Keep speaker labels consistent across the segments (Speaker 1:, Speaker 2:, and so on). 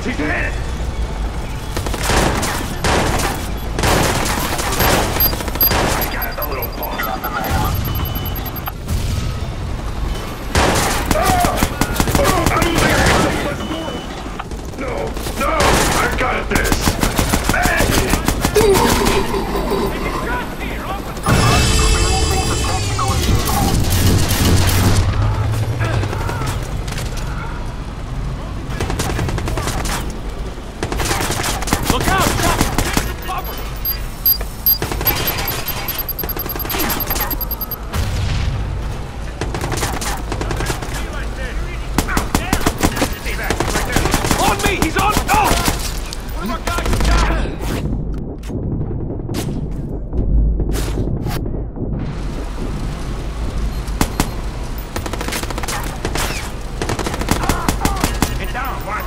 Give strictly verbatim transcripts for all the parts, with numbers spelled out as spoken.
Speaker 1: Vigilante's ahead! I got the little punk. No, no, I've got this!
Speaker 2: Look out! Cover! On me! He's on! Oh! One of our guys is down! Get down, watch!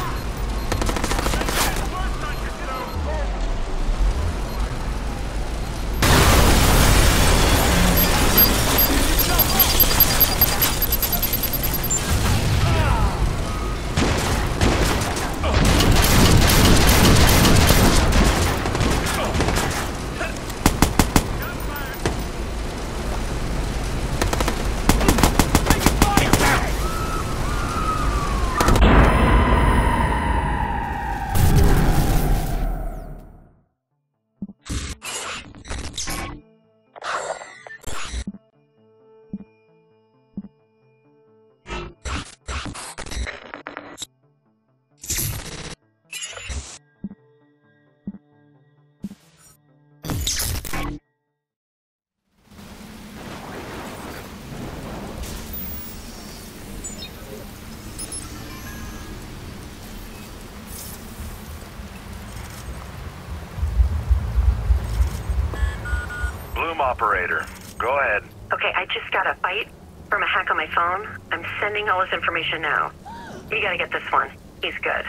Speaker 3: Operator, go ahead.
Speaker 4: Okay, I just got a bite from a hack on my phone. I'm sending all his information now. You gotta get this one. He's good.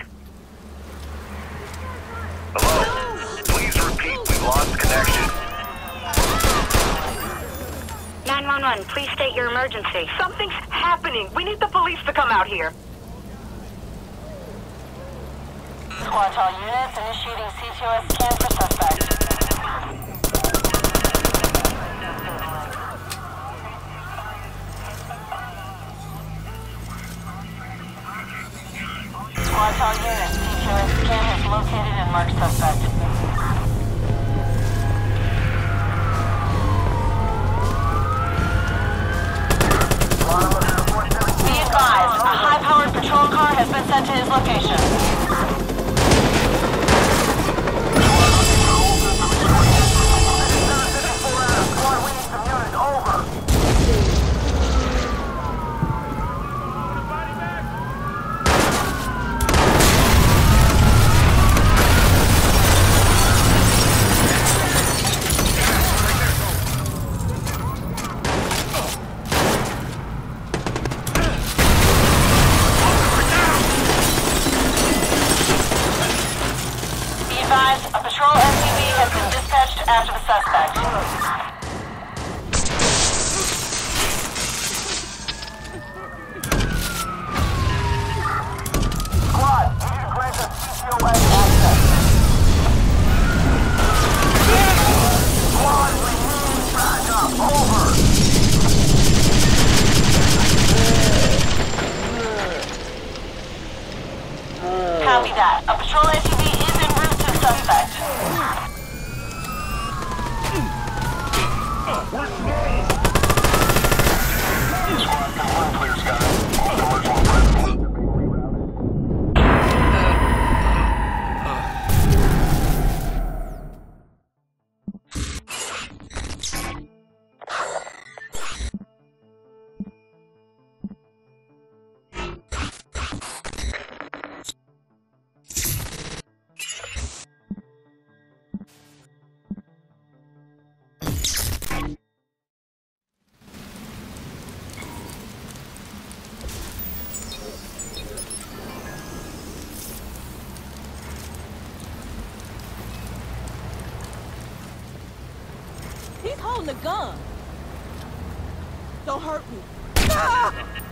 Speaker 3: Hello? Please repeat, we've lost connection.
Speaker 4: nine one one, please state your emergency. Something's happening. We need the police to come out here.
Speaker 5: Squad to all units, initiating C T O S scan for suspect. Squad to all units, C T O S scan has located and marked suspect. Be advised, a high-powered patrol car has been sent to his location. A patrol S U V has been dispatched after the suspect. Squad, you need to grant us C T O S access. Squad, we need backup. Over. Copy that. A patrol S U V is en route to the suspect.
Speaker 3: Squad, confirm clear sky. All commercial presence.
Speaker 6: He's holding a gun. Don't hurt me. Ah!